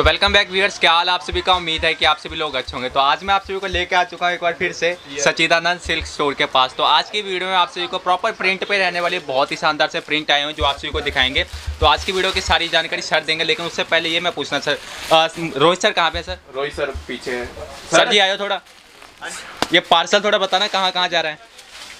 तो welcome back viewers, क्या हाल आप सभी का। उम्मीद है कि आप सभी लोग अच्छे होंगे। तो आज मैं आप सभी को लेके आ चुका हूँ एक बार फिर से सच्चिदानंद सिल्क स्टोर के पास। तो आज की वीडियो में आप सभी को प्रॉपर प्रिंट पे रहने वाले बहुत ही शानदार से प्रिंट आए हैं जो आप सभी को दिखाएंगे। तो आज की वीडियो की सारी जानकारी सर देंगे, लेकिन उससे पहले ये मैं पूछना सर, रोहित सर कहाँ पे है सर? रोहित सर पीछे है। सर जी आयो थोड़ा, ये पार्सल थोड़ा बताना कहाँ कहाँ जा रहा है।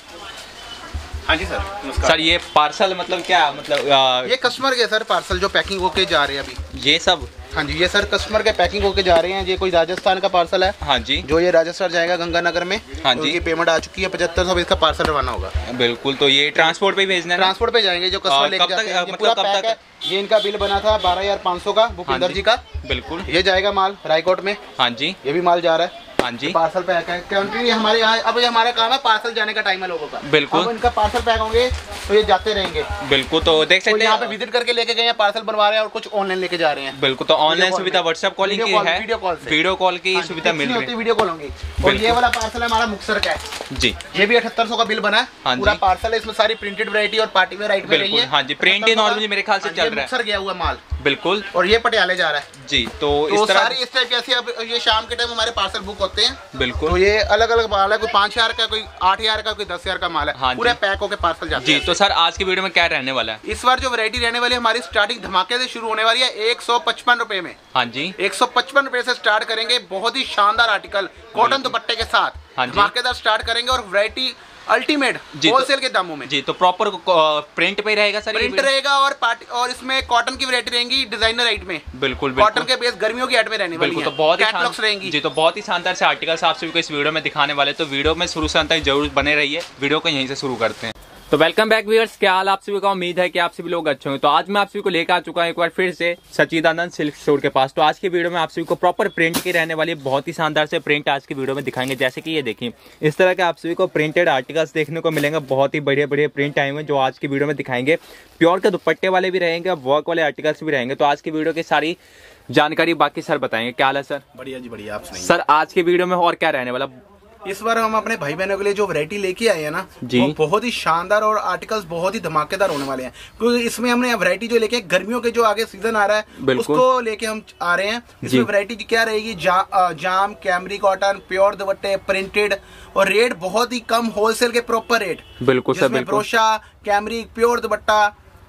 हाँ जी सर। सर ये पार्सल मतलब क्या, मतलब ये कस्टमर के सर पार्सल जो पैकिंग होके जा रहे हैं अभी। ये सब? हाँ जी, ये सर कस्टमर के पैकिंग होके जा रहे हैं। ये कोई राजस्थान का पार्सल है। हाँ जी, जो ये राजस्थान जाएगा गंगानगर में। हाँ जी, ये पेमेंट आ चुकी है 7500, इसका पार्सल रवाना होगा। बिल्कुल। तो ये ट्रांसपोर्ट पे भेजना है? ट्रांसपोर्ट पे जाएंगे जो कस्टमर लेके जाते हैं। ये पूरा पैक है। ये इनका बिल बना था 12500 का भूपिंदर जी का। बिल्कुल। ये जाएगा माल रायकोट में। हाँ जी, ये भी माल जा रहा है। हाँ जी, पार्सल पैक है। कंट्री हमारे यहाँ अब ये हमारा काम है, पार्सल जाने का टाइम है लोगों का। बिल्कुल। अब इनका पार्सल पैक होंगे तो ये जाते रहेंगे। बिल्कुल। तो देख सकते हैं यहाँ पे विजिट करके लेके गए हैं, पार्सल बनवा रहे हैं और कुछ ऑनलाइन लेके जा रहे हैं। बिल्कुल। तो ऑनलाइन सुविधा व्हाट्सएप कॉलिंग की है, वीडियो कॉल की सुविधा मिल रही है। वीडियो कॉल होंगी। और ये वाला पार्सल है हमारा मुक्तसर का है जी। ये भी 7800 का बिल बना है। पूरा पार्सल है, इसमें सारी प्रिंटेड वैरायटी और पार्टी वेयर आइटम रही है। हाँ जी, प्रिंट ही नॉर्मली मेरे ख्याल से चल रहा है। मुक्तसर गया हुआ माल। बिल्कुल। और ये पटियाले जा रहा है जी। तो इस तरह सारी इस टाइप कैसे अब ये शाम के टाइम हमारे पार्सल बुक होते हैं। बिल्कुल। तो ये अलग अलग माल है, कोई 5000 का, कोई 8000 का, कोई 10000 का माल है। हाँ, पूरे पैक होके पार्सल जाते जी। हैं। तो सर आज की वीडियो में क्या रहने वाला है? इस बार जो वैरायटी रहने वाली है हमारी स्टार्टिंग धमाके से शुरू होने वाली है 155 रुपए में। हाँ जी, 155 रुपए से स्टार्ट करेंगे। बहुत ही शानदार आर्टिकल कॉटन दुपट्टे के साथ धमाकेदार स्टार्ट करेंगे और वैरायटी अल्टीमेट होलसेल के दामों में जी। तो प्रॉपर प्रिंट पे ही रहेगा सर? प्रिंट रहेगा और पार्टी और इसमें कॉटन की वैरायटी रहेंगी डिजाइनर आइट में। बिल्कुल। कॉटन के बेस गर्मियों की आइट में रहने वाली है। तो बहुत कैटलॉग्स रहेंगी जी। तो बहुत ही शानदार से आर्टिकल्स आप सभी को इस वीडियो में दिखाने वाले। तो वीडियो में शुरू से अंत तक जरूर बने रहिए। वीडियो को यहीं से शुरू करते हैं। तो वेलकम बैक व्यूअर्स, क्या हाल आप सभी का। उम्मीद है कि आप सभी लोग अच्छे होंगे। तो आज मैं आप सभी को लेकर आ चुका हूं एक बार फिर से सच्चिदानंद सिल्क स्टोर के पास। तो आज की वीडियो में आप सभी को प्रॉपर प्रिंट की रहने वाली बहुत ही शानदार से प्रिंट आज की वीडियो में दिखाएंगे। जैसे कि ये देखिए, इस तरह के आप सभी को प्रिंटेड आर्टिकल्स देखने को मिलेंगे। बहुत ही बढ़िया बढ़िया प्रिंट आए हुए जो आज की वीडियो में दिखाएंगे। प्योर के दुपट्टे वाले भी रहेंगे, वर्क वाले आर्टिकल्स भी रहेंगे। तो आज की वीडियो की सारी जानकारी बाकी सर बताएंगे। क्या हाल है सर? बढ़िया जी बढ़िया। आप सुनाइए सर, आज की वीडियो में और क्या रहने वाला? इस बार हम अपने भाई बहनों के लिए जो वैरायटी लेके आए हैं ना वो बहुत ही शानदार और आर्टिकल्स बहुत ही धमाकेदार होने वाले हैं। क्योंकि इसमें हमने वैरायटी जो लेके गर्मियों के जो आगे सीजन आ रहा है उसको लेके हम आ रहे हैं। इसमें वैरायटी क्या रहेगी? जाम, कैमरी कॉटन, प्योर दुपट्टे, प्रिंटेड और रेट बहुत ही कम, होलसेल के प्रॉपर रेट। बिल्कुल सर। बिल्कुल। ब्रोशा, कैमरी, प्योर दुपट्टा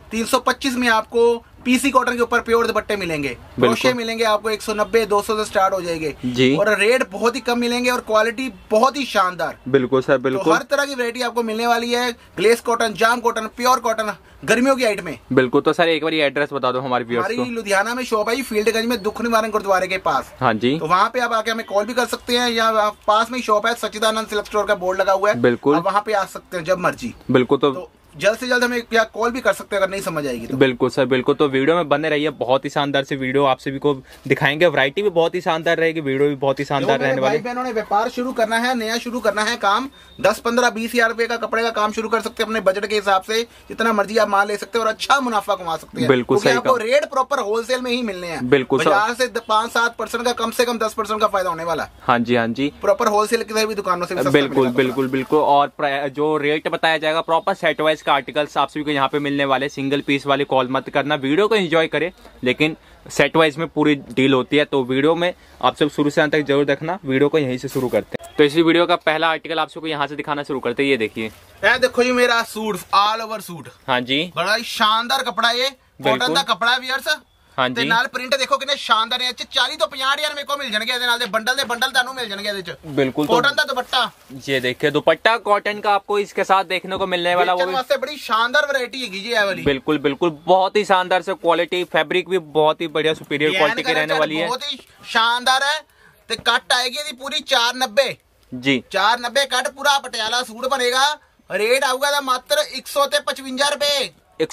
325 में आपको पीसी कॉटन के ऊपर प्योर दुपट्टे मिलेंगे। ब्रोशे मिलेंगे आपको 190-200 से स्टार्ट हो जाएंगे जी। और रेट बहुत ही कम मिलेंगे और क्वालिटी बहुत ही शानदार। बिल्कुल सर। बिल्कुल। तो हर तरह की वैरायटी आपको मिलने वाली है। Glace cotton, jam cotton, pure cotton, गर्मियों की आइट में। बिल्कुल। तो सर एक बार ये एड्रेस बता दो हमारे व्यूअर्स को। हमारी लुधियाना में शॉप है फील्डगंज में, दुख निवारण गुरुद्वारे के पास। हाँ जी। तो वहाँ पे आप आके हमें कॉल भी कर सकते हैं, या पास में ही शॉप है, सच्चिदानंद सिल्क स्टोर का बोर्ड लगा हुआ है। बिल्कुल। आप वहाँ पे आ सकते हैं जब मर्जी। बिल्कुल। तो जल्द से जल्द हमें या कॉल भी कर सकते हैं अगर नहीं समझ आएगी तो। बिल्कुल सर। बिल्कुल। तो वीडियो में बने रहिए, बहुत ही शानदार से वीडियो आप सभी को दिखाएंगे। वैरायटी भी बहुत ही शानदार रहेगी, वीडियो भी बहुत ही शानदार रहने वाली है। भाई बहनों ने व्यापार शुरू करना है, नया शुरू करना है काम, 10-15-20 हजार रुपए का कपड़े का काम शुरू कर सकते हैं अपने बजट के हिसाब से। जितना मर्जी आप माल ले सकते हैं और अच्छा मुनाफा कमा सकते हैं। बिल्कुल सही। आपको रेट प्रॉपर होलसेल में ही मिलने हैं। बिल्कुल। बाजार से 5-7% का, कम से कम 10% का फायदा होने वाला है। हाँ जी, हाँ जी। प्रॉपर होलसेल की भी दुकानों से। बिल्कुल बिल्कुल बिल्कुल। और जो रेट बताया जाएगा प्रॉपर सेट वाइज का आर्टिकल्स आप को यहाँ पे मिलने वाले। सिंगल पीस वाली कॉल मत करना, वीडियो को एंजॉय करें, लेकिन सेट वाइज में पूरी डील होती है। तो वीडियो में आप सब शुरू से अंत तक जरूर देखना। वीडियो को यहीं से शुरू करते हैं। तो इसी वीडियो का पहला आर्टिकल आप सबको यहाँ से दिखाना शुरू करते हैं। ये देखिए, देखो जी मेरा सूट, ऑल ओवर सूट। हाँ जी। बड़ा ही शानदार कपड़ा, ये कॉटन का कपड़ा व्यूअर्स। हाँ जी। नाल प्रिंट देखो कितने शानदार है। 40 तो 50 हजार मेरे को मिल जाएंगे ਇਹਦੇ ਨਾਲ ਦੇ बंडल ਤੁਹਾਨੂੰ मिल जाएंगे ਇਹਦੇ ਚ। बिल्कुल। कॉटन का दुपट्टा, ये देखिए दुपट्टा कॉटन का आपको इसके साथ देखने को मिलने वाला। वो वास्ते बड़ी शानदार वैरायटी है ये वाली। बिल्कुल बिल्कुल। बहुत ही शानदार से क्वालिटी, फैब्रिक भी बहुत ही बढ़िया सुपीरियर क्वालिटी की रहने वाली है। बहुत ही शानदार है। तो कट आएगी ਇਹਦੀ पूरी 490 जी। 490 कट पूरा पटियाला सूट बनेगा। रेट आऊगा मात्र 155 रुपए।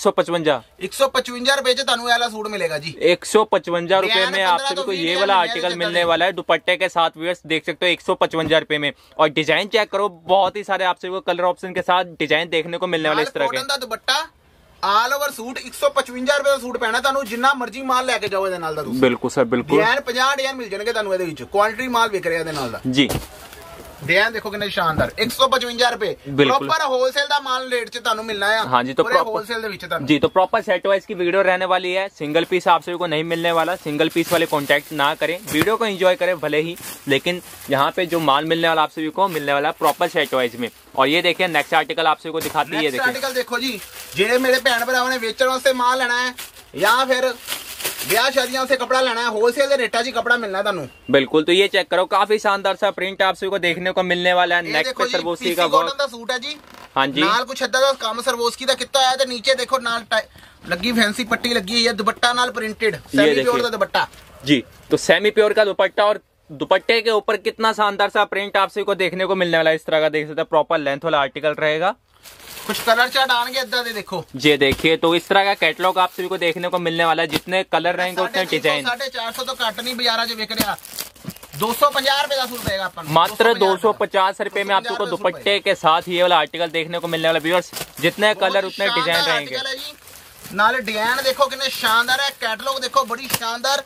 155 रुपए च ਤੁਹਾਨੂੰ वाला सूट मिलेगा जी। 155 रुपए में आप सभी को ये वाला आर्टिकल मिलने वाला है दुपट्टे के साथ। व्यूअर्स देख सकते हो 155 रुपए में। और डिजाइन चेक करो, बहुत ही सारे आप सभी को कलर ऑप्शन के साथ डिजाइन देखने को मिलने वाले इस तरह के। दुपट्टा ऑल ओवर सूट 155 रुपए ਦਾ सूट ਪੈਣਾ ਤੁਹਾਨੂੰ, ਜਿੰਨਾ ਮਰਜ਼ੀ ਮਾਲ ਲੈ ਕੇ ਜਾਓ ਇਹਦੇ ਨਾਲ ਦਾ ਤੁਸੀਂ। ਬਿਲਕੁਲ ਸਰ। ਬਿਲकुल। 50 ਡਿਜ਼ਾਈਨ ਮਿਲ ਜਾਣਗੇ ਤੁਹਾਨੂੰ ਇਹਦੇ ਵਿੱਚ। ਕੁਆਂਟੀਟੀ ਮਾਲ ਵਿਕ ਰਿਹਾ ਇਹਦੇ ਨਾਲ ਦਾ ਜੀ। डिजाइन देखो कितने शानदार 155 रुपए प्रॉपर होलसेल का माल रेट से ਤੁਹਾਨੂੰ मिलना है। हाँ जी, तो होलसेल जी तो प्रॉपर सेट वाइज की वीडियो रहने वाली है। सिंगल पीस आप सभी को नहीं मिलने वाला, सिंगल पीस वाले कॉन्टेक्ट ना करें, वीडियो को एंजॉय करें भले ही, लेकिन यहाँ पे जो माल मिलने वाला आप सभी को मिलने वाला प्रॉपर सेट वाइज में। और ये देखिए नेक्स्ट आर्टिकल आप सभी को दिखाती है। नेक्स्ट आर्टिकल देखो जी, जेडे मेरे भैन भरावां ने वेचण वास्ते माल लेना है या फिर ब्याह शादियों से कपड़ा लेना है, होलसेल रेटा जी कपड़ा मिलना है ਤੁਹਾਨੂੰ। बिल्कुल, तो ये चेक करो, काफी शानदार सा प्रिंट आप सभी को देखने को मिलने वाला है। नेक पे सरबोसी का कॉटन का सूट है जी। हाँ जी, नाल कुछ इदा दा काम सरबोसी दा कितना है, ते नीचे देखो नाल लगी फैंसी पट्टी लगी है, दुपट्टा नाल प्रिंटेड सेमी प्योर का दुपट्टा जी। तो सेमी प्योर का दुपट्टा और दुपट्टे के ऊपर कितना शानदार सा प्रिंट आप सभी को देखने को मिलने वाला है। इस तरह का देख सकते हैं, प्रॉपर लेंथ वाला आर्टिकल रहेगा। कुछ कलर चार्ट आएंगे इदा दे देखो ये देखिए, तो इस तरह का कैटलॉग आप सभी को देखने को मिलने वाला है। जितने कलर रहेंगे उतने डिजाइन। 450 तो घट नहीं बाजार च विक रहा, 250 रुपए का सूट रहेगा अपन, मात्र 250 रुपए में आपको दुपट्टे के साथ ये वाला आर्टिकल देखने को मिलने वाला। व्यूअर्स, जितने कलर उतने डिजाइन रहेंगे। नाले डिजाइन देखो कितने शानदार है, कैटलॉग देखो बड़ी शानदार,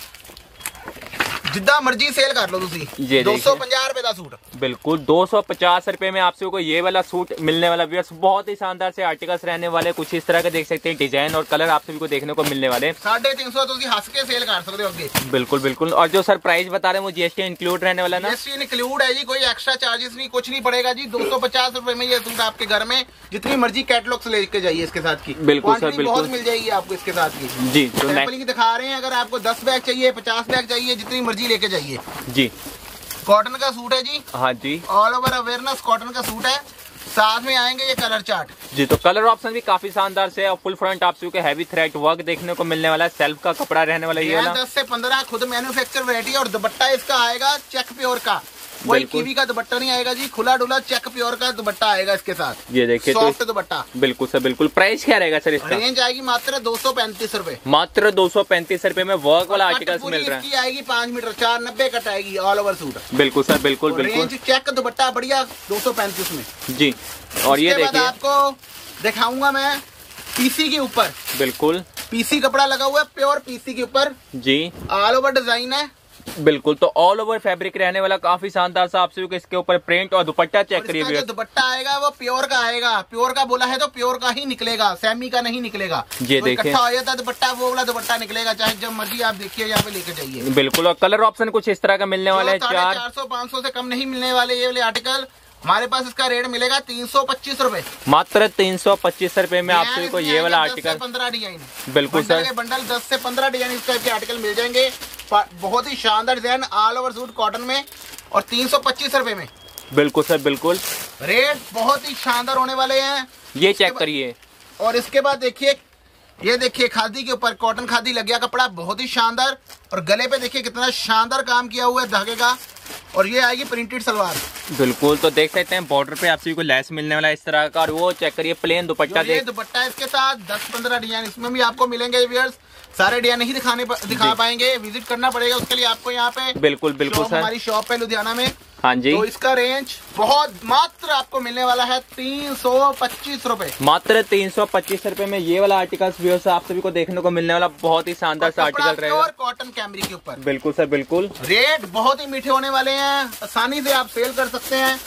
जिद्दा मर्जी सेल कर लो तुसी। 250 रुपए का सूट, बिल्कुल 250 रुपए में आप सभी को ये वाला सूट मिलने वाला। व्यूअर्स, बहुत ही शानदार से आर्टिकल्स रहने वाले, कुछ इस तरह के देख सकते हैं डिजाइन और कलर आप सभी को देखने को मिलने वाले। 350 तुसी हंस के सेल कर सकते हो अगे। बिल्कुल बिल्कुल, और जो सर प्राइस बता रहे हैं वो जीएसटी इंक्लूड रहने वाला ना? जीएसटी इंक्लूड है जी, कोई एक्स्ट्रा चार्जेस नहीं, कुछ नहीं पड़ेगा जी। 250 रुपए में ये सूट आपके घर में जितनी मर्जी कैटलॉग लेके जाइए इसके साथ की। बिल्कुल सर, बिल्कुल बहुत मिल जाएगी आपको इसके साथ की जी। तो सैंपलिंग दिखा रहे हैं, अगर आपको 10 बैग चाहिए, 50 बैग चाहिए, जितनी मर्जी लेके जाइए जी। कॉटन का सूट है जी। हाँ जी, ऑल ओवर अवेयरनेस कॉटन का सूट है। साथ में आएंगे ये कलर चार्ट जी। तो कलर ऑप्शन भी काफी शानदार से, और फुल फ्रंट आप सभी को हैवी थ्रेड वर्क देखने को मिलने वाला है। सेल्फ का कपड़ा रहने वाला ये 10 से 15 खुद मैन्युफैक्चर वैरायटी, और दुपट्टा इसका आएगा चेक प्योर का, कोई कीवी का दुपट्टा नहीं आएगा जी, खुला डुला चेक प्योर का दुपट्टा आएगा इसके साथ। ये देखिए, सॉफ्ट दुपट्टा। बिल्कुल सर, बिल्कुल। प्राइस क्या रहेगा सर इसका? रेंज आएगी मात्र 235 रुपए, मात्र 235 रुपए में वर्क वाला आर्टिकल्स मिल रहा है। इसकी आएगी 5 मीटर 490 कट आएगी ऑल ओवर सूट। बिल्कुल सर, बिल्कुल बिल्कुल। रेंज चेक दुपट्टा बढ़िया 235 में जी। और ये देखिए आपको दिखाऊंगा मैं पीसी के ऊपर, बिल्कुल पीसी कपड़ा लगा हुआ है, प्योर पीसी के ऊपर जी, ऑल ओवर डिजाइन है। बिल्कुल, तो ऑल ओवर फैब्रिक रहने वाला, काफी शानदार सा आप सभी को इसके ऊपर प्रिंट और दुपट्टा चेक करिए। जो दुपट्टा आएगा वो प्योर का आएगा, प्योर का बोला है तो प्योर का ही निकलेगा, सेमी का नहीं निकलेगा। ये देखिए, इकट्ठा हो जाता दुपट्टा, वो वाला दुपट्टा निकलेगा, चाहे जब मर्जी आप देखिए यहाँ पे लेके जाइए। बिल्कुल, और कलर ऑप्शन कुछ इस तरह का मिलने वाला है। 450-500 से कम नहीं मिलने वाले ये वाले आर्टिकल। हमारे पास इसका रेट मिलेगा 325 रुपए, मात्र 325 रुपए में आप सभी को ये वाला आर्टिकल। 15 डिजाइन, बिल्कुल सर, बंडल 10 से 15 डिजाइन इस टाइप के आर्टिकल मिल जाएंगे। बहुत ही शानदार design, all over suit cotton में, और 325 रुपए में। बिल्कुल सर, बिल्कुल। रेट बहुत ही शानदार होने वाले हैं, ये चेक करिए। और इसके बाद देखिए, ये देखिए खादी के ऊपर कॉटन खादी लग गया कपड़ा, बहुत ही शानदार। और गले पे देखिए कितना शानदार काम किया हुआ है धागे का, और ये आएगी प्रिंटेड सलवार। बिल्कुल, तो देख सकते हैं बॉर्डर पे आप सभी को लेस मिलने वाला है इस तरह का, और वो चेक करिए प्लेन दुपट्टा। ये दुपट्टा इसके साथ 10-15 डिजाइन इसमें भी आपको मिलेंगे व्यूअर्स। सारे डिजाइन नहीं दिखा पाएंगे, विजिट करना पड़ेगा उसके लिए आपको यहाँ पे। बिल्कुल बिल्कुल सर, हमारी शॉप है लुधियाना में। हाँ जी। तो इसका रेंज बहुत मात्र आपको मिलने वाला है 325 रुपए, मात्र 325 रुपए में ये वाला आर्टिकल व्यूअर्स आप सभी को देखने को मिलने वाला। बहुत ही शानदार सा आर्टिकल रहेगा, और कॉटन कैमरी के ऊपर। बिल्कुल सर, बिल्कुल। रेट बहुत ही मीठे होने वाले हैं, आसानी से आप सेल कर सकते हैं।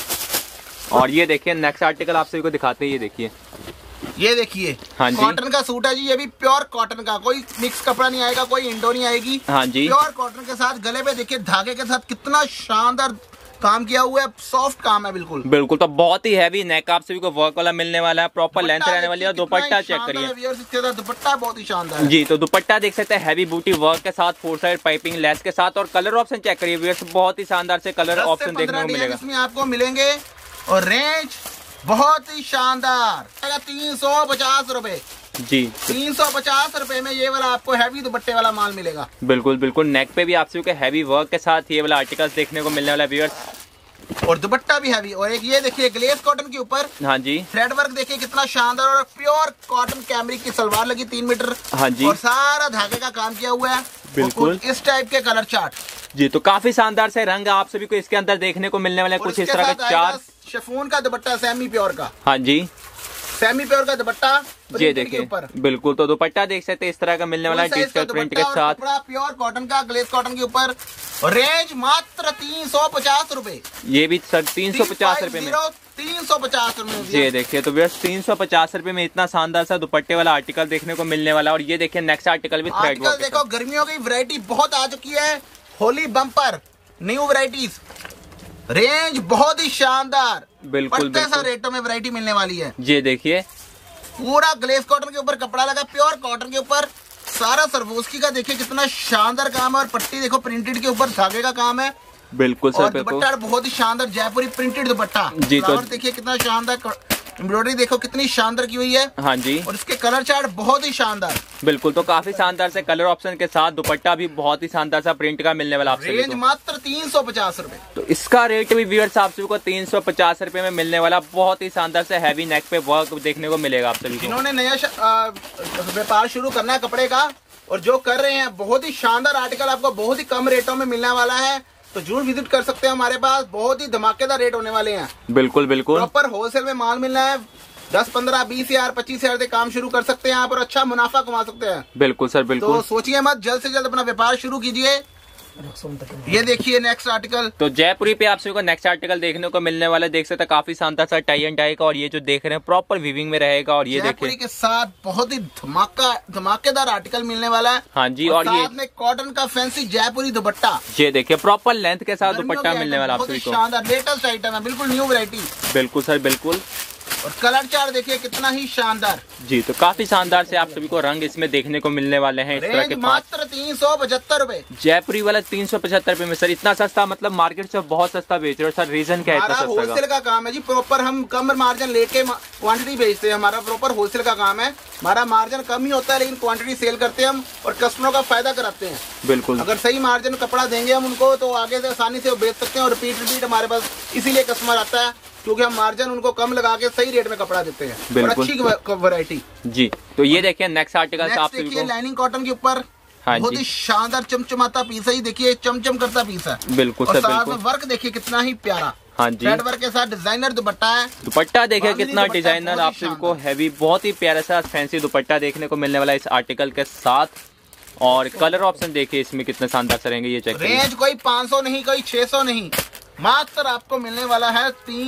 और ये देखिए नेक्स्ट आर्टिकल आप सभी को दिखाते हैं। ये देखिए, हाँ जी, कॉटन का सूट है जी, ये भी प्योर कॉटन का, कोई मिक्स कपड़ा नहीं आएगा, कोई इंडो नहीं आएगी। हाँ जी, प्योर कॉटन के साथ गले पे देखिए धागे के साथ कितना शानदार काम किया हुआ है, सॉफ्ट काम है बिल्कुल। बिल्कुल, तो बहुत ही हैवी नेक आप सभी को वर्क वाला मिलने वाला है, प्रॉपर लेंथ रहने वाली है। दुपट्टा चेक करिए, दुपट्टा बहुत ही शानदार जी। तो दुपट्टा देख सकते हैं हैवी बूटी वर्क के साथ, 4 साइड पाइपिंग लेस के साथ, और कलर ऑप्शन चेक करिए व्यूअर्स, बहुत ही शानदार से कलर ऑप्शन देखने को मिलेगा इसमें आपको मिलेंगे। और रेंज बहुत ही शानदार, 350 रुपए जी। 350 रुपए में ये वाला आपको हैवी दुपट्टे वाला माल मिलेगा। बिल्कुल बिल्कुल, नेक पे भी आप सभी को हैवी वर्क के साथ ये वाला आर्टिकल्स देखने को मिलने वाला व्यूअर्स, और दुपट्टा भी हैवी। और एक ये देखिए ग्लेस कॉटन के ऊपर, हाँ जी, थ्रेड वर्क देखिए कितना शानदार, और प्योर कॉटन कैमरिक की सलवार लगी 3 मीटर, हाँ जी, और सारा धागे का काम किया हुआ है। बिल्कुल इस टाइप के कलर चार्ट जी। तो काफी शानदार से रंग आप सभी को इसके अंदर देखने को मिलने वाले, कुछ इस तरह के 4 शिफॉन का दुपट्टा सेमी प्योर का, हाँ जी, सेमी प्योर का दुपट्टा ये देखिए। बिल्कुल, तो दुपट्टा देख सकते हैं इस तरह का मिलने वाला है डिजिटल प्रिंट के साथ, प्योर कॉटन का ग्लेस कॉटन के ऊपर। और रेंज मात्र 350 रुपए। ये भी सर 350 रुपए में, 350 रुपए। ये देखिए तो व्यर्स 350 रुपए में इतना शानदार सा दुपट्टे वाला आर्टिकल देखने को मिलने वाला। और ये देखिए नेक्स्ट आर्टिकल भी थ्रेड वर्क। देखो गर्मियों की वैरायटी बहुत आ चुकी है, Holi bumper new varieties, range बहुत ही शानदार, बिल्कुल सा रेटों में वैरायटी मिलने वाली है। ये देखिए पूरा ग्लेस कॉटन के ऊपर कपड़ा लगा, प्योर कॉटन के ऊपर सारा सरवोस्की का देखिए कितना शानदार काम है। और पट्टी देखो प्रिंटेड के ऊपर धागे का काम है। बिल्कुल सर। दुपट्टा बहुत ही शानदार जयपुरी प्रिंटेड दुपट्टा जी। तो देखिए कितना शानदार एम्ब्रॉयडरी देखो कितनी शानदार की हुई है। हाँ जी। और इसके कलर चार्ट बहुत ही शानदार। बिल्कुल, तो काफी शानदार से कलर ऑप्शन के साथ दुपट्टा भी बहुत ही शानदार सा प्रिंट का मिलने वाला आपसे। रेंज मात्र 350 रुपए। तो इसका रेट भी व्यूअर्स आप सभी को 350 रुपए में मिलने वाला। बहुत ही शानदार से हैवी नेक पे वर्क देखने को मिलेगा आप सभी को। जिन्होंने नया व्यापार शुरू करना है कपड़े का और जो कर रहे हैं, बहुत ही शानदार आर्टिकल आपको बहुत ही कम रेटों में मिलने वाला है। तो जरूर विजिट कर सकते हैं हमारे पास, बहुत ही धमाकेदार रेट होने वाले हैं। बिल्कुल बिल्कुल। प्रॉपर होलसेल में माल मिलना है। 10, 15, 20 हजार 25 हजार से काम शुरू कर सकते हैं यहाँ पर, अच्छा मुनाफा कमा सकते हैं। बिल्कुल सर बिल्कुल। तो सोचिए मत, जल्द से जल्द अपना व्यापार शुरू कीजिए। ये देखिए नेक्स्ट आर्टिकल। तो जयपुरी पे आप सभी को नेक्स्ट आर्टिकल देखने को मिलने वाला है। देख सकते हैं काफी शानदार सा टाई एंड डाई का। और ये जो देख रहे हैं प्रॉपर वीविंग में रहेगा। और ये देखिए के साथ बहुत ही धमाकेदार आर्टिकल मिलने वाला है। हाँ जी। और ये में कॉटन का फैंसी जयपुरी दुपट्टा, ये देखिए प्रॉपर लेंथ के साथ दुपट्टा मिलने वाला आप सभी को। शानदार लेटेस्ट आइटम है, बिल्कुल न्यू वैरायटी। बिल्कुल सर बिल्कुल। और कलर चार्ट देखिए कितना ही शानदार जी। तो काफी शानदार से आप सभी को रंग इसमें देखने को मिलने वाले हैं। इस तरह के मात्र 375 रुपए। जयपुरी वाला 375 रुपए में सर, इतना सस्ता मतलब मार्केट से बहुत सस्ता बेच रहे हो सर। रीजन क्या है इतना सस्ता? होलसेल का काम है जी, प्रॉपर हम कम मार्जिन लेके क्वांटिटी बेचते हैं। हमारा प्रॉपर होलसेल का काम है। हमारा मार्जिन कम ही होता है लेकिन क्वांटिटी सेल करते हैं हम और कस्टमरों का फायदा कराते हैं। बिल्कुल। अगर सही मार्जिन कपड़ा देंगे हम उनको तो आगे से आसानी से बेच सकते हैं। और रिपीट हमारे पास इसीलिए कस्टमर आता है क्योंकि हम मार्जिन उनको कम लगा के सही रेट में कपड़ा देते हैं। और अच्छी वैरायटी जी। तो ये देखिए नेक्स्ट आर्टिकल आप देखिए लाइनिंग कॉटन के ऊपर बहुत ही शानदार चमचमाता पीस है। देखिए चमचम करता पीस है। बिल्कुल और सर साथ बिल्कुल। में वर्क देखिए कितना ही प्यारा। हाँ जी। थ्रेड वर्क के साथ डिजाइनर दुपट्टा है। दुपट्टा देखिए कितना डिजाइनर आप सभी को हैवी, बहुत ही प्यारा सा फैंसी दुपट्टा देखने को मिलने वाला है इस आर्टिकल के साथ। और कलर ऑप्शन देखिए इसमें कितने शानदार से रहेंगे। ये चेक करिए। रेंज कोई 500 नहीं, कोई 600 नहीं, मात्र आपको मिलने वाला है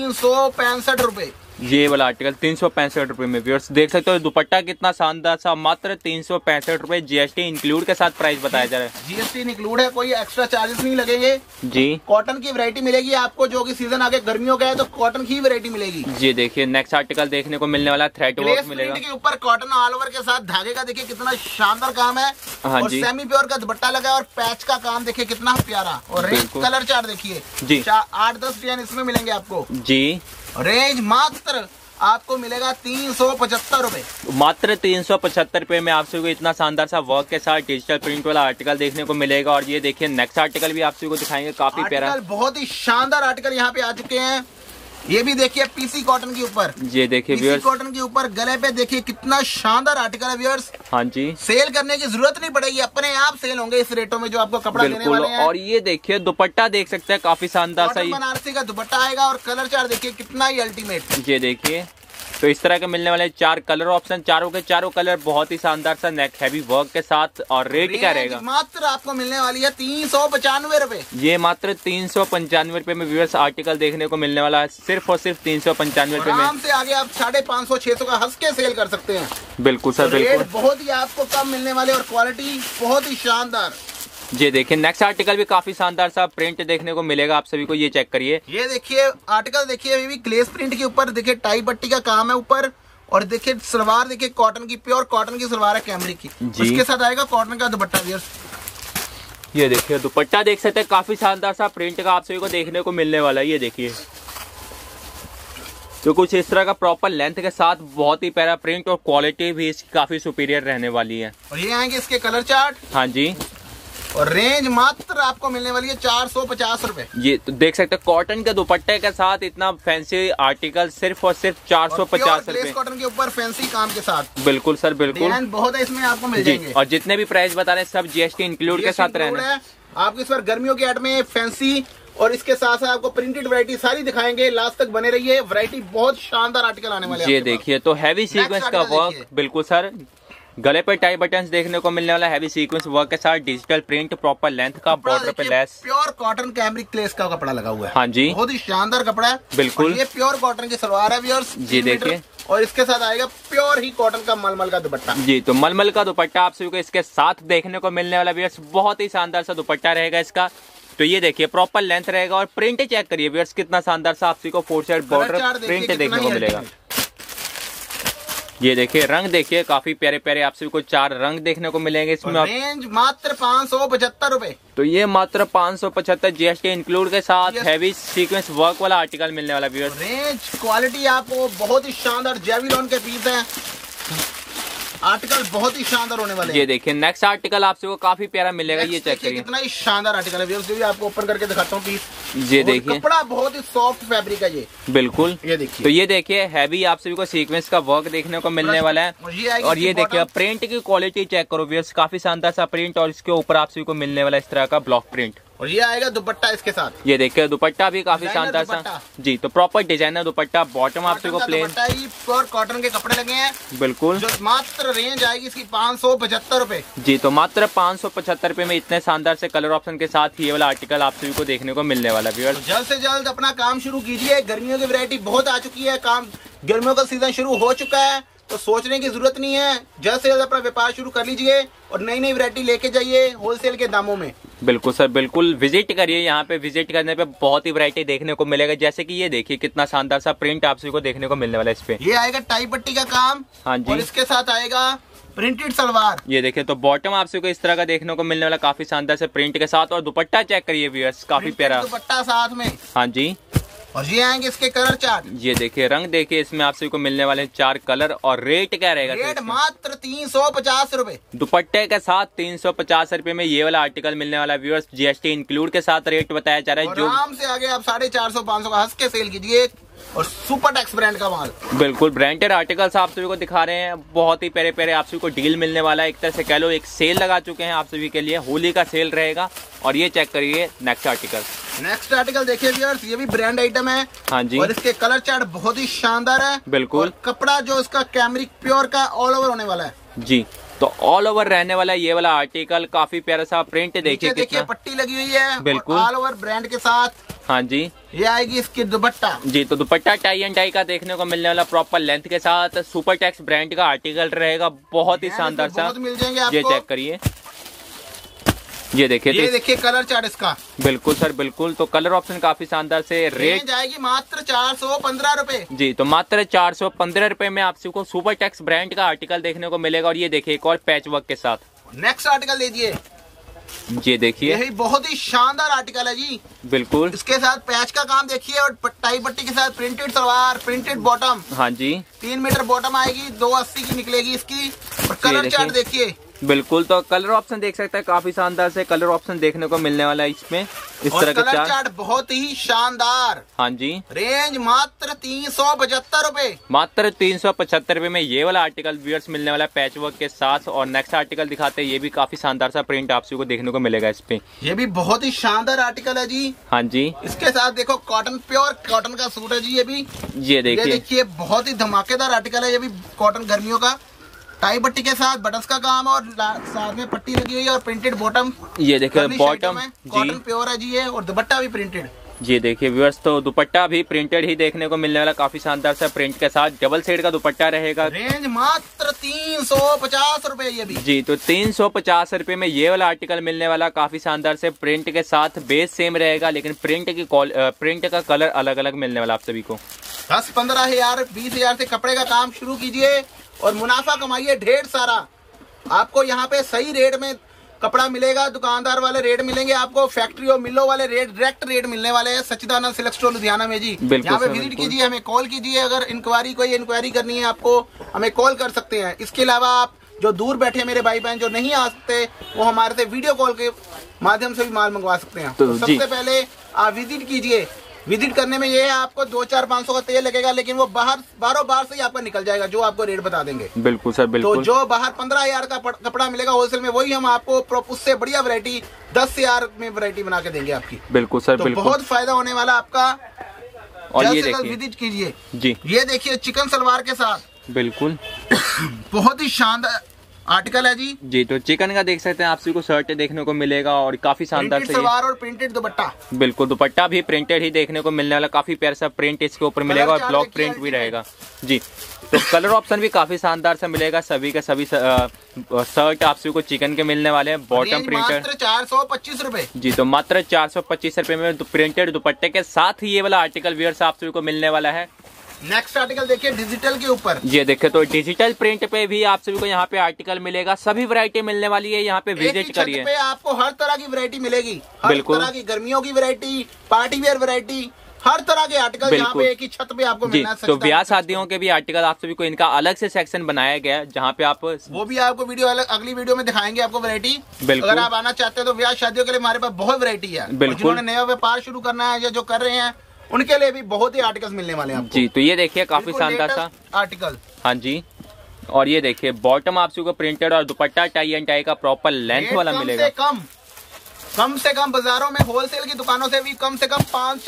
365 रुपए। ये वाला आर्टिकल 365 रुपए में। व्यूअर्स देख सकते हो दुपट्टा कितना शानदार सा, मात्र 365 रुपए जीएसटी इंक्लूड के साथ प्राइस बताया जा रहा है। जीएसटी इंक्लूड है, कोई एक्स्ट्रा चार्जेस नहीं लगेंगे जी। कॉटन की वैरायटी मिलेगी आपको, जो कि सीजन आगे गर्मियों का है तो कॉटन की वैरायटी मिलेगी। जी देखिए नेक्स्ट आर्टिकल देखने को मिलने वाला थ्रेड वर्क मिलेगा के ऊपर कॉटन ऑल ओवर के साथ धागे का देखिए कितना शानदार काम है। हाँ और जी। सेमी प्योर का दुपट्टा लगा है और पैच का काम देखिए कितना प्यारा। और रेंज कलर चार्ट देखिए जी, 8-10 डिजाइन इसमें मिलेंगे आपको जी। रेंज मात्र आपको मिलेगा 375 रुपए। मात्र 375 रुपए में आप सभी को इतना शानदार सा वर्क के साथ डिजिटल प्रिंट वाला आर्टिकल देखने को मिलेगा। और ये देखिए नेक्स्ट आर्टिकल भी आप सभी को दिखाएंगे, काफी प्यारा, बहुत ही शानदार आर्टिकल यहाँ पे आ चुके हैं। ये भी देखिए पीसी कॉटन के ऊपर। ये देखिए व्यूअर्स कॉटन के ऊपर गले पे देखिए कितना शानदार आर्टिकल है व्यूअर्स। हाँ जी। सेल करने की जरूरत नहीं पड़ेगी, अपने आप सेल होंगे इस रेटों में जो आपको कपड़ा देने वाले हैं। और ये देखिए दुपट्टा देख सकते हैं काफी शानदार सा, बनारसी का दुपट्टा आएगा। और कलर चार्ट देखिए कितना ही अल्टीमेट। ये देखिए तो इस तरह के मिलने वाले 4 कलर ऑप्शन, चारों के चारों कलर बहुत ही शानदार सा नेक हैवी वर्क के साथ। और रेट क्या रहेगा? मात्र आपको मिलने वाली है 395 रुपए। ये मात्र 395 रुपए में व्यूअर्स आर्टिकल देखने को मिलने वाला है, सिर्फ और सिर्फ 395 रुपए में। आराम से आगे आप 550-600 का हंस के सेल कर सकते हैं। बिल्कुल सर बिल्कुल। बहुत ही आपको कम मिलने वाले और क्वालिटी बहुत ही शानदार। ये देखिए नेक्स्ट आर्टिकल भी काफी शानदार सा प्रिंट देखने को मिलेगा आप सभी को। ये चेक करिए। ये देखिए आर्टिकल देखिए अभी भी ग्लेस प्रिंट के ऊपर देखिए टाई पट्टी का काम है ऊपर। और देखिए सलवार देखिए कॉटन की, प्योर कॉटन की सलवार है कैमरिक की। उसके साथ आएगा कॉटन का दुपट्टा। ये देखिए दुपट्टा देख सकते हैं, काफी शानदार सा प्रिंट का आप सभी को देखने को मिलने वाला है। ये देखिए तो कुछ इस तरह का प्रॉपर लेंथ के साथ बहुत ही प्यारा प्रिंट और क्वालिटी भी इसकी काफी सुपीरियर रहने वाली है। और ये आएंगे इसके कलर चार्ट। हाँ जी। और रेंज मात्र आपको मिलने वाली है 450 रुपए। ये तो देख सकते हैं कॉटन के दुपट्टे के साथ इतना फैंसी आर्टिकल सिर्फ और सिर्फ 450 रुपए। कॉटन के ऊपर फैंसी काम के साथ। बिल्कुल सर बिल्कुल। बहुत है इसमें आपको मिल जाएंगे। और जितने भी प्राइस बता रहे हैं सब जीएसटी इंक्लूड के साथ रहना। आपको इस बार गर्मियों के ऐड में फैंसी और इसके साथ साथ आपको प्रिंटेड वैरायटी सारी दिखाएंगे। लास्ट तक बने रहिए, वैरायटी बहुत शानदार आर्टिकल आने वाले हैं। ये देखिए तो हैवी सीक्वेंस का वर्क। बिल्कुल सर। गले पे टाई बटन्स देखने को मिलने वाला हैवी सीक्वेंस वर्क के साथ डिजिटल प्रिंट, प्रॉपर लेंथ का, बॉर्डर पे lace, pure cotton cambric lace का कपड़ा लगा हुआ है। हाँ जी, बहुत ही शानदार कपड़ा है। बिल्कुल, ये प्योर कॉटन की सलवार है व्यूअर्स जी देखिए, और इसके साथ आएगा प्योर ही कॉटन का मलमल का दुपट्टा। जी तो मलमल का दुपट्टा आप सभी को इसके साथ देखने को मिलने वाला व्यूअर्स, बहुत ही शानदार सा दुपट्टा रहेगा इसका। तो ये देखिए प्रॉपर लेंथ रहेगा और प्रिंट चेक करिए व्यूअर्स, कितना शानदार सा आप सभी को 4 साइड बॉर्डर प्रिंट देखने को मिलेगा। ये देखिए रंग देखिए, काफी प्यारे प्यारे आप सभी को 4 रंग देखने को मिलेंगे इसमें। रेंज मात्र 575 रुपए। तो ये मात्र 575 जीएसटी इंक्लूड के साथ हैवी सीक्वेंस वर्क वाला आर्टिकल मिलने वाला व्यूअर्स। रेंज क्वालिटी आपको बहुत ही शानदार जेविलॉन के पीस है, आर्टिकल बहुत ही शानदार होने वाले हैं। ये देखिए नेक्स्ट आर्टिकल आपसे को काफी प्यारा मिलेगा, ये चेक करिए कितना ही शानदार आर्टिकल है व्यूअर्स। आपको ओपन करके दिखाता हूँ पीस। ये देखिए कपड़ा बहुत ही सॉफ्ट फैब्रिक है ये, बिल्कुल। ये देखिए, तो ये देखिए हैवी आप सभी को सीक्वेंस का वर्क देखने को मिलने वाला है। और ये देखिए प्रिंट की क्वालिटी चेक करो व्यूअर्स, काफी शानदार सा प्रिंट, और इसके ऊपर आप सभी को मिलने वाला इस तरह का ब्लॉक प्रिंट। और ये आएगा दुपट्टा इसके साथ। ये देखिए दुपट्टा भी काफी शानदार सा, जी तो प्रॉपर डिजाइनर दुपट्टा, बॉटम आप सभी को प्लेन, प्योर कॉटन के कपड़े लगे हैं, बिल्कुल। जो मात्र रेंज आएगी इसकी 575 रुपए। जी तो मात्र 575 रुपए में इतने शानदार से कलर ऑप्शन के साथ ये वाला आर्टिकल आप सभी को देखने को मिलने वाला है। जल्द से जल्द अपना काम शुरू कीजिए, गर्मियों की वैरायटी बहुत आ चुकी है, काम गर्मियों का सीजन शुरू हो चुका है, तो सोचने की जरूरत नहीं है, जल्द से जल्द अपना व्यापार शुरू कर लीजिए और नई नई वैरायटी लेके जाइए होलसेल के दामों में। बिल्कुल सर, बिल्कुल विजिट करिए, यहाँ पे विजिट करने पे बहुत ही वैरायटी देखने को मिलेगा। जैसे कि ये देखिए कितना शानदार सा प्रिंट आप सभी को देखने को मिलने वाला है इस पे। ये आएगा टाई पट्टी का काम, हाँ जी, और इसके साथ आएगा प्रिंटेड सलवार। ये देखिए तो बॉटम आप सभी को इस तरह का देखने को मिलने वाला, काफी शानदार से प्रिंट के साथ, और दुपट्टा चेक करिए व्यूअर्स, काफी प्यारा दुपट्टा साथ में। हाँ जी, और ये आएंगे इसके कलर चार्ट। ये देखिए रंग देखिए, इसमें आप सभी को मिलने वाले 4 कलर। और रेट क्या रहेगा? रेट मात्र 350 रुपए। दुपट्टे के साथ 350 रुपए में ये वाला आर्टिकल मिलने वाला व्यूअर्स, जीएसटी इंक्लूड के साथ रेट बताया जा रहा है। जो आराम से आगे आप 450-500 का हंस के सेल कीजिए, और सुपर टैक्स ब्रांड का माल, बिल्कुल ब्रांडेड आर्टिकल्स आप सभी को दिखा रहे हैं। बहुत ही प्यारे प्यारे आप सभी को डील मिलने वाला है, एक तरह से कह लो एक सेल लगा चुके हैं आप सभी के लिए, होली का सेल रहेगा। और ये चेक करिए नेक्स्ट आर्टिकल देखिए व्यूअर्स, ये भी ब्रांड आइटम है। हाँ जी, और इसके कलर चार्ट बहुत ही शानदार है, बिल्कुल। कपड़ा जो इसका कैमरिक प्योर का ऑल ओवर होने वाला है जी, तो ऑल ओवर रहने वाला ये वाला आर्टिकल, काफी प्यारा सा प्रिंट देखिए, पट्टी लगी हुई है, बिल्कुल ऑल ओवर ब्रांड के साथ। हाँ जी, ये आएगी इसकी दुपट्टा। जी तो दुपट्टा टाई एंड डाई का देखने को मिलने वाला, प्रॉपर लेंथ के साथ, सुपर टैक्स ब्रांड का आर्टिकल रहेगा, बहुत ही शानदार सा, मिल जाएंगे आपको। ये चेक करिए, ये देखिए कलर चार्ट इसका, बिल्कुल सर बिल्कुल। तो कलर ऑप्शन काफी शानदार से, रेट जाएगी मात्र 415 रुपए। जी तो मात्र 415 रुपए में आप सबको सुपर टैक्स ब्रांड का आर्टिकल देखने को मिलेगा। और ये देखिए एक और पैच वर्क के साथ। नेक्स्ट आर्टिकल लीजिए, ये देखिए यही बहुत ही शानदार आर्टिकल है जी, बिल्कुल। इसके साथ पैच का काम देखिए, और टाई पट्टी के साथ प्रिंटेड सलवार, प्रिंटेड बॉटम। हाँ जी, 3 मीटर बॉटम आएगी, 280 की निकलेगी इसकी। और कलर चार्ट देखिए, बिल्कुल। तो कलर ऑप्शन देख सकते हैं, काफी शानदार से कलर ऑप्शन देखने को मिलने वाला है इसमें, इस तरह का कलर चार्ट बहुत ही शानदार। हाँ जी, रेंज मात्र 375 रुपए। मात्र 375 रुपए में ये वाला आर्टिकल व्यूअर्स मिलने वाला है पैच वर्क के साथ। और नेक्स्ट आर्टिकल दिखाते हैं, ये भी काफी शानदार सा प्रिंट आप सभी को देखने को मिलेगा इस पे। ये भी बहुत ही शानदार आर्टिकल है जी। हाँ जी, इसके साथ देखो कॉटन, प्योर कॉटन का सूट है जी। ये भी ये देखिए बहुत ही धमाकेदार आर्टिकल है, ये भी कॉटन गर्मियों का, टाई पट्टी के साथ बटन्स का काम, और साथ में पट्टी लगी हुई है, और प्रिंटेड बॉटम। ये देखिए बॉटम कॉटन प्योर है जी ये, और दुपट्टा भी प्रिंटेड। ये देखिए व्यूअर्स, तो दुपट्टा भी प्रिंटेड ही देखने को मिलने वाला, काफी शानदार सा प्रिंट के साथ, डबल शेड का दुपट्टा रहेगा। रेंज मात्र 350 रुपए ये भी। जी तो 350 रुपए में ये वाला आर्टिकल मिलने वाला, काफी शानदार से प्रिंट के साथ। बेस सेम रहेगा, लेकिन प्रिंट का कलर अलग अलग मिलने वाला आप सभी को। 10-15 हजार 20 हजार से कपड़े का काम शुरू कीजिए और मुनाफा कमाइए ढेर सारा। आपको यहाँ पे सही रेट में कपड़ा मिलेगा, दुकानदार वाले रेट मिलेंगे आपको, फैक्ट्री और मिलों वाले रेट, डायरेक्ट रेट मिलने वाले हैं सच्चिदानंद सिल्क स्टोर लुधियाना में जी। यहाँ पे विजिट कीजिए, हमें कॉल कीजिए, अगर कोई इंक्वायरी करनी है आपको, हमें कॉल कर सकते हैं। इसके अलावा आप जो दूर बैठे मेरे भाई बहन जो नहीं आ सकते, वो हमारे से वीडियो कॉल के माध्यम से भी माल मंगवा सकते हैं। तो सबसे पहले आप विजिट कीजिए। विजिट करने में ये है आपको 2-4-500 का तेल लगेगा, लेकिन वो बाहरों बाहर से ही आपका निकल जाएगा, जो आपको रेट बता देंगे। बिल्कुल सर बिल्कुल। तो जो बाहर 15,000 का कपड़ा मिलेगा होलसेल में, वही हम आपको उससे बढ़िया वैरायटी 10,000 में वैरायटी बना के देंगे आपकी। बिल्कुल सर तो बिल्कुल, बहुत फायदा होने वाला आपका। और ये देखिए, विजिट कीजिए जी, ये देखिए चिकन सलवार के साथ, बिल्कुल बहुत ही शानदार आर्टिकल है जी। जी तो चिकन का देख सकते हैं आप सभी को शर्ट देखने को मिलेगा और काफी शानदार सलवार और प्रिंटेड दुपट्टा। बिल्कुल दुपट्टा भी प्रिंटेड ही देखने को मिलने वाला, काफी प्यारा सा प्रिंट इसके ऊपर मिलेगा और ब्लॉक प्रिंट भी रहेगा जी। तो कलर ऑप्शन भी काफी शानदार सा मिलेगा, सभी का सभी शर्ट आप सभी को चिकन के मिलने वाले हैं। बॉटम प्रिंटेड 425 रुपए जी। तो मात्र 425 रुपए में प्रिंटेड दुपट्टे के साथ ही ये वाला आर्टिकल वियर्स आप सभी को मिलने वाला है। नेक्स्ट आर्टिकल देखिए डिजिटल के ऊपर। ये देखिए तो डिजिटल प्रिंट पे भी आप सभी को यहाँ पे आर्टिकल मिलेगा, सभी वैरायटी मिलने वाली है। यहाँ पे विजिट करिए, पे आपको हर तरह की वैरायटी मिलेगी, बिल्कुल हर तरह की गर्मियों की वैरायटी, पार्टी वेयर वैरायटी, हर तरह के आर्टिकल यहाँ पे एक ही छत पे आपको मिलना है। तो ब्याह शादियों के भी आर्टिकल आप सभी को इनका अलग से सेक्शन बनाया गया है, जहाँ पे आप वो भी आपको वीडियो अगली वीडियो में दिखाएंगे आपको वैरायटी। अगर आप आना चाहते हैं तो ब्याह शादियों के लिए हमारे पास बहुत वैरायटी है। जिन्होंने नया व्यापार शुरू करना है या जो कर रहे हैं उनके लिए भी बहुत ही आर्टिकल्स मिलने वाले हैं आपको। जी तो ये देखिए काफी शानदार सा आर्टिकल। हाँ जी, और ये देखिए बॉटम आप सभी को प्रिंटेड और दुपट्टा टाई एंड टाई का प्रॉपर लेंथ वाला मिलेगा। कम से कम बाजारों में होलसेल की दुकानों से भी कम से कम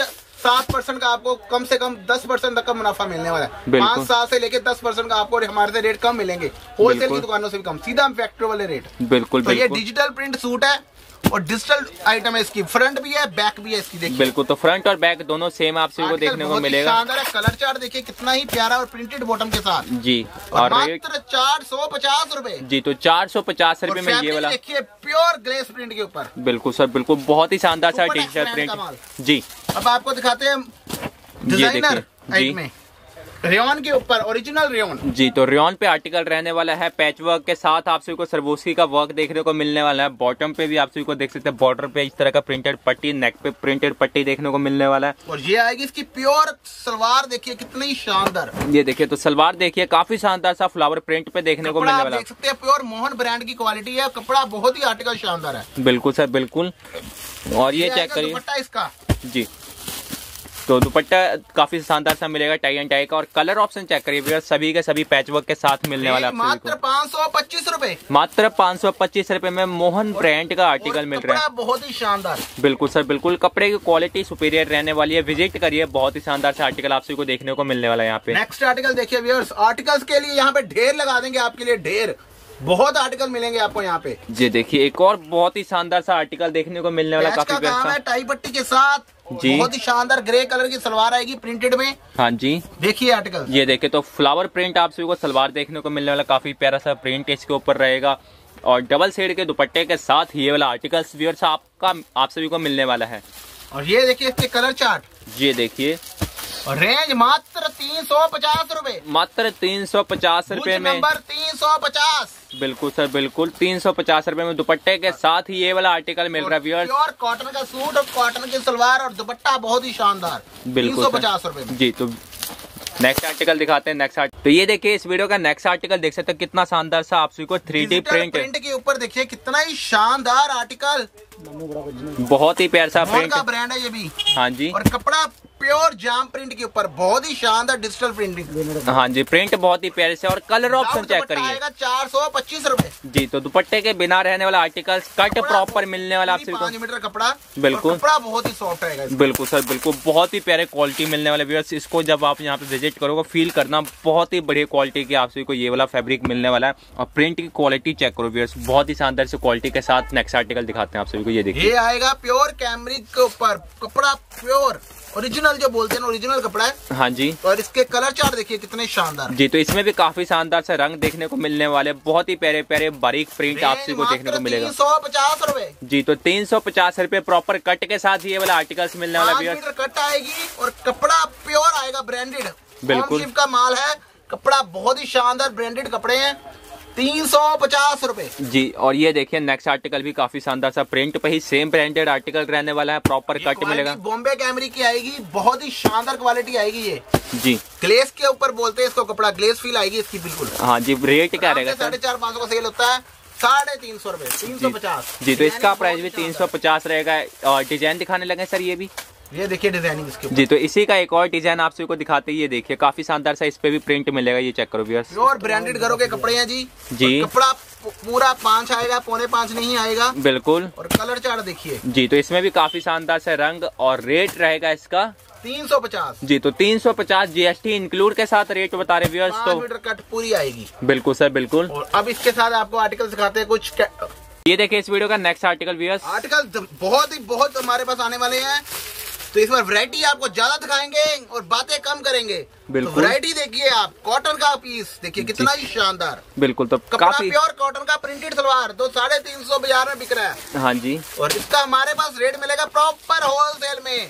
5-7% का आपको कम से कम 10% तक का मुनाफा मिलने वाला है। 5-7 से लेके 10% का आपको हमारे से रेट कम मिलेंगे, होलसेल की दुकानों से भी कम, सीधा फैक्ट्री वाले रेट। बिल्कुल तो ये डिजिटल प्रिंट सूट है और डिजिटल आइटम है, इसकी फ्रंट भी है बैक भी है इसकी। देखिए बिल्कुल, तो फ्रंट और बैक दोनों सेम आप सभी को देखने को मिलेगा। शानदार है, कलर चार्ट देखिए कितना ही प्यारा और प्रिंटेड बॉटम के साथ जी। और मात्र 450 रुपए जी। तो 450 रुपए में ये वाला देखिए प्योर ग्लेस प्रिंट के ऊपर। बिल्कुल सर, बिल्कुल बहुत ही शानदार सा डिजिटल प्रिंट जी। अब आपको दिखाते हैं डिजाइनर में रेयन के ऊपर ओरिजिनल रेयन जी। तो रेयन पे आर्टिकल रहने वाला है, पैच वर्क के साथ आप सभी को सरबोस्की का वर्क देखने को मिलने वाला है। बॉटम पे भी आप सभी को देख सकते हैं बॉर्डर पे इस तरह का प्रिंटेड पट्टी, नेक पे प्रिंटेड पट्टी देखने को मिलने वाला है। और ये आएगी इसकी प्योर सलवार, देखिए कितनी शानदार। ये देखिए तो सलवार देखिए काफी शानदार सा फ्लावर प्रिंट पे देखने को मिलने वाला है। देख सकते हैं प्योर मोहन ब्रांड की क्वालिटी है, कपड़ा बहुत ही आर्टिकल शानदार है। बिल्कुल सर बिल्कुल। और ये चेक करिए दुपट्टा इसका जी। तो दुपट्टा काफी शानदार सा मिलेगा टाई एंड टाई का। और कलर ऑप्शन चेक करिए, सभी के सभी पैच वर्क के साथ मिलने वाला है। मात्र 525 रुपए, मात्र 525 रुपए में मोहन ब्रांड का आर्टिकल मिल रहा है, बहुत ही शानदार। बिल्कुल सर बिल्कुल, कपड़े की क्वालिटी सुपीरियर रहने वाली है। विजिट करिए, बहुत ही शानदार सा आर्टिकल आप सभी को देखने को मिलने वाला है यहाँ पे। नेक्स्ट आर्टिकल देखिए व्यूअर्स, आर्टिकल्स के लिए यहाँ पे ढेर लगा देंगे आपके लिए, ढेर बहुत आर्टिकल मिलेंगे आपको यहाँ पे। जी देखिए एक और बहुत ही शानदार सा आर्टिकल देखने को मिलने वाला, काफी काम है टाई पट्टी के साथ जी। बहुत ही शानदार ग्रे कलर की सलवार आएगी प्रिंटेड में। हाँ जी, देखिए आर्टिकल, ये देखिए तो फ्लावर प्रिंट आप सभी को सलवार देखने को मिलने वाला, काफी प्यारा सा प्रिंट इसके ऊपर रहेगा। और डबल शेड के दुपट्टे के साथ ये वाला आर्टिकल्स व्यूअर्स आप सभी को मिलने वाला है। और ये देखिए इसके कलर चार्ट, ये देखिए रेंज मात्र 350 रुपए, मात्र 350 रुपए में, नंबर 350। बिल्कुल सर बिल्कुल, 350 रुपए में दुपट्टे के साथ ही ये वाला आर्टिकल मिल रहा है व्यूअर्स। प्योर कॉटन का सूट और कॉटन की सलवार और दुपट्टा बहुत ही शानदार, 350 रुपए में जी। तो नेक्स्ट आर्टिकल दिखाते हैं। नेक्स्ट तो ये देखिए इस वीडियो का नेक्स्ट आर्टिकल देख सकते हैं, कितना शानदार सा आप सभी को 3D प्रिंट के ऊपर देखिए कितना ही शानदार आर्टिकल, बहुत ही प्यारा सा प्रिंट का ब्रांड है ये भी। हाँ जी, और कपड़ा प्योर जाम प्रिंट के ऊपर, बहुत ही शानदार डिजिटल प्रिंटिंग। हाँ जी, प्रिंट बहुत ही प्यारे से। और कलर ऑप्शन चेक करिए, 425 रुपए जी। तो दुपट्टे के बिना रहने वाला आर्टिकल, कट प्रॉपर मिलने वाला आप सभी को, 5 मीटर कपड़ा, बिल्कुल कपड़ा बहुत ही सॉफ्ट है। बिल्कुल सर बिल्कुल, बहुत ही प्यारे क्वालिटी मिलने वाले व्यूअर्स। इसको जब आप यहाँ पे विजिट करोगे फील करना, बहुत ही बढ़िया क्वालिटी की आप सभी को ये वाला फैब्रिक मिलने वाला है। और प्रिंट की क्वालिटी चेक करो व्यूअर्स, बहुत ही शानदार से क्वालिटी के साथ। नेक्स्ट आर्टिकल दिखाते हैं आप सभी को, ये देखिए ये आएगा प्योर कैमरिक के ऊपर, कपड़ा प्योर ओरिजिनल जो बोलते हैं ओरिजिनल कपड़ा है। हाँ जी, और इसके कलर चार्ट देखिए कितने शानदार जी। तो इसमें भी काफी शानदार से रंग देखने को मिलने वाले, बहुत ही प्यारे प्यारे बारीक प्रिंट आप सभी को देखने को मिलेगा। 350 रुपए जी। तो 350 रुपए प्रॉपर कट के साथ ये वाला आर्टिकल्स मिलने वाला। 5 मीटर कट आएगी और कपड़ा प्योर आएगा, ब्रांडेड, बिल्कुल का माल है, कपड़ा बहुत ही शानदार ब्रांडेड कपड़े हैं, 350 रुपए जी। और ये देखिए नेक्स्ट आर्टिकल भी काफी शानदार सा प्रिंट पे ही सेम ब्रांडेड आर्टिकल रहने वाला है, प्रॉपर कट मिलेगा। बॉम्बे कैमरी की आएगी, बहुत ही शानदार क्वालिटी आएगी ये जी। ग्लेस के ऊपर बोलते हैं इसको, कपड़ा ग्लेस फील आएगी इसकी बिल्कुल। हाँ जी, रेट क्या रहेगा? 450-500 का सेल होता है, 350 रुपए, 350 जी। तो इसका प्राइस भी 350 रहेगा। और डिजाइन दिखाने लगे सर, ये देखिए डिजाइनिंग इसके जी। तो इसी का एक और डिजाइन आप सभी को दिखाते हैं, ये देखिए काफी शानदार सा, इस पे भी प्रिंट मिलेगा, ये चेक करो व्यूअर्स। प्योर ब्रांडेड घरों के कपड़े हैं जी। कपड़ा पूरा 5 आएगा, 4.25 नहीं आएगा, बिल्कुल। और कलर चार्ट देखिए जी। तो इसमें भी काफी शानदार से रंग और रेट रहेगा इसका 350 जी। तो 350 GST इंक्लूड के साथ रेट बता रहे व्यूअर्स। 5 मीटर कट पूरी आएगी। बिल्कुल सर बिल्कुल। और अब इसके साथ आपको आर्टिकल दिखाते हैं कुछ। ये देखिए इस वीडियो का नेक्स्ट आर्टिकल व्यूअर्स। आर्टिकल बहुत हमारे पास आने वाले हैं, तो इस बार वैरायटी आपको ज्यादा दिखाएंगे और बातें कम करेंगे। बिल्कुल। तो वैरायटी देखिए आप, कॉटन का पीस देखिए कितना ही शानदार। बिल्कुल। तो कपड़ा काफी प्योर कॉटन का प्रिंटेड सलवार, तो 350 बाजार में बिक रहा है। हाँ जी। और इसका हमारे पास रेट मिलेगा प्रॉपर होलसेल में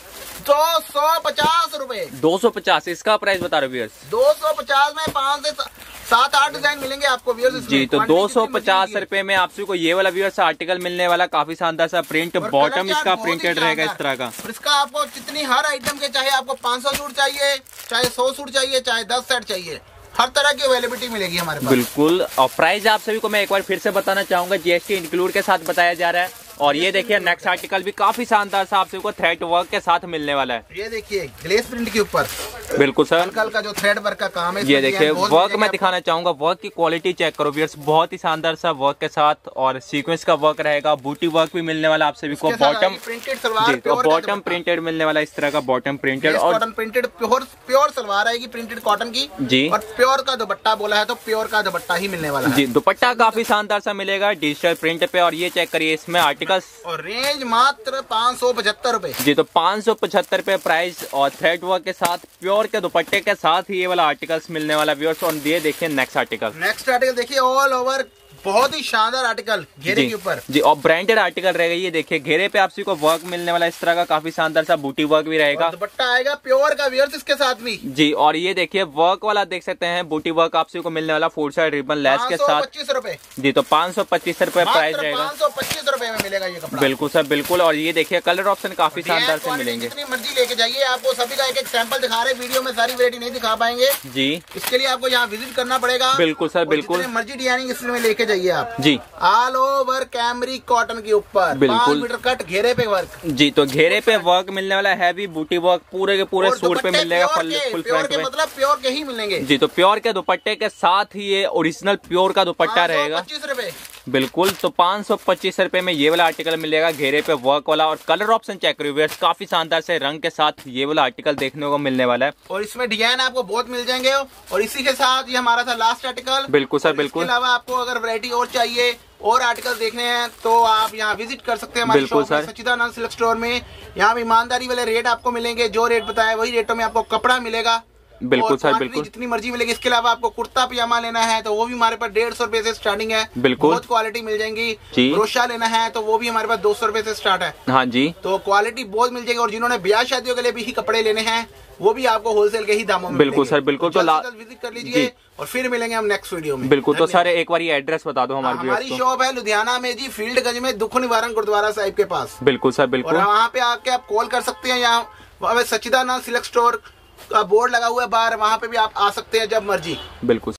250 रुपए। 250 इसका प्राइस बता रहे व्यूअर्स। 250 में 5 से 7-8 डिजाइन मिलेंगे आपको व्यूअर्स जी। तो 250 रुपए में आपसे को ये वाला व्यूअर्स आर्टिकल मिलने वाला, काफी शानदार सा प्रिंट, बॉटम इसका प्रिंटेड रहेगा इस तरह का। और इसका आपको जितनी हर आइटम के, चाहे आपको 500 सूट चाहिए, चाहे 100 सूट चाहिए, चाहे 10 सेट चाहिए, हर तरह की अवेलेबिलिटी मिलेगी हमारे पास। बिल्कुल। और प्राइस आप सभी को मैं एक बार फिर से बताना चाहूंगा, GST इंक्लूड के साथ बताया जा रहा है। और ये देखिए नेक्स्ट आर्टिकल भी काफी शानदार सा आप सभी को थ्रेड वर्क के साथ मिलने वाला है। ये देखिए ग्लेस प्रिंट के ऊपर। बिल्कुल सर। हल्का हल्का जो थ्रेड वर्क का काम है, ये देखिए वर्क मैं दिखाना चाहूंगा, वर्क की क्वालिटी चेक करो व्यूअर्स, बहुत ही शानदार सा वर्क के साथ। और सीक्वेंस का वर्क रहेगा, बूटी वर्क भी मिलने वाला आप सभी को। Bottom printed salwar, bottom printed मिलने वाला इस तरह का, बॉटम प्रिंटेड और कॉटन प्रिंटेड प्योर सलवार आएगी प्रिंटेड कॉटन की जी। और प्योर का दुपट्टा बोला है तो प्योर का दुपट्टा ही मिलने वाला है जी। दुपट्टा काफी शानदार सा मिलेगा डिजिटल प्रिंट पे। और ये चेक करिए इसमें आर्टिकल्स और रेंज मात्र 575 रुपए जी। तो 575 रुपए प्राइस और थ्रेड वर्क के साथ प्योर के दुपट्टे के साथ ही ये वाला आर्टिकल्स मिलने वाला व्यूअर्स। और ये देखिए नेक्स्ट आर्टिकल देखिए ऑल ओवर बहुत ही शानदार आर्टिकल घेरे के ऊपर जी। और ब्रांडेड आर्टिकल रहेगा। ये देखिए घेरे पे आप को वर्क मिलने वाला इस तरह का, काफी शानदार सा बूटी वर्क भी रहेगा। दुपट्टा आएगा प्योर का व्यूअर्स इसके साथ भी जी। और ये देखिए वर्क वाला देख सकते हैं, बूटी वर्क आप को मिलने वाला 4 साइड रिबन लेस के साथ। 525 रुपए जी। तो 525 रुपए प्राइस रहेगा। 525 रुपए में मिलेगा ये कपड़ा। बिल्कुल सर बिल्कुल। और ये देखिए कलर ऑप्शन काफी शानदार से मिलेंगे। जितनी मर्जी लेके जाइए, आपको सभी का एक सैंपल दिखा रहे, वीडियो में सारी वैरायटी नहीं दिखा पाएंगे जी। इसके लिए आपको यहाँ विजिट करना पड़ेगा। बिल्कुल सर बिल्कुल। मर्जी डिजाइनिंग इसमें लेके जाइए आप जी। ऑल ओवर कैमरिक कॉटन के ऊपर 5 मीटर कट घेरे पे वर्क जी। तो घेरे पे वर्क मिलने वाला, हैवी बूटी वर्क पूरे के पूरे सूट पे मिलेगा फुल फ्रंट पे। मतलब प्योर के ही मिलेंगे जी। तो प्योर के दुपट्टे के साथ ही ये ओरिजिनल प्योर का दुपट्टा रहेगा। 525 रुपए। बिल्कुल। तो 525 रुपए में ये वाला आर्टिकल मिलेगा घेरे पे वर्क वाला। और कलर ऑप्शन चेक करिए व्यूअर्स, काफी शानदार से रंग के साथ ये वाला आर्टिकल देखने को मिलने वाला है। और इसमें डिजाइन आपको बहुत मिल जाएंगे। और इसी के साथ ये हमारा था लास्ट आर्टिकल। बिल्कुल सर बिल्कुल। इसके अलावा आपको अगर वैरायटी और चाहिए और आर्टिकल देखने हैं तो आप यहाँ विजिट कर सकते हैं हमारे शॉप में, सच्चिदानंद सिल्क स्टोर में। यहाँ भी ईमानदारी वाले रेट आपको मिलेंगे, जो रेट बताया वही रेटों में आपको कपड़ा मिलेगा। बिल्कुल सर बिल्कुल। जितनी मर्जी मिलेगी। इसके अलावा आपको कुर्ता पजामा लेना है तो वो भी हमारे पास 150 रुपए से स्टार्टिंग है। बिल्कुल। बहुत क्वालिटी मिल जाएंगी। क्रोशा लेना है तो वो भी हमारे पास 200 रुपए से स्टार्ट है। हाँ जी। तो क्वालिटी बहुत मिल जाएगी। और जिन्होंने ब्याह शादियों के लिए भी कपड़े लेने हैं वो भी आपको होलसेल के ही दामों में बिल्कुल सर बिल्कुल। तो विजिट कर लीजिए और फिर मिलेंगे हम नेक्स्ट वीडियो में। बिल्कुल। तो सर एक बार ये एड्रेस बता दो हमारी शॉप है लुधियाना में जी, फील्डगंज में, दुख निवारण गुरुद्वारा साहिब के पास। बिल्कुल सर बिल्कुल। और वहाँ पे आके आप कॉल कर सकते हैं। यहाँ सच्चिदानंद सिल्क स्टोर का बोर्ड लगा हुआ है बाहर, वहाँ पे भी आप आ सकते हैं जब मर्जी। बिल्कुल।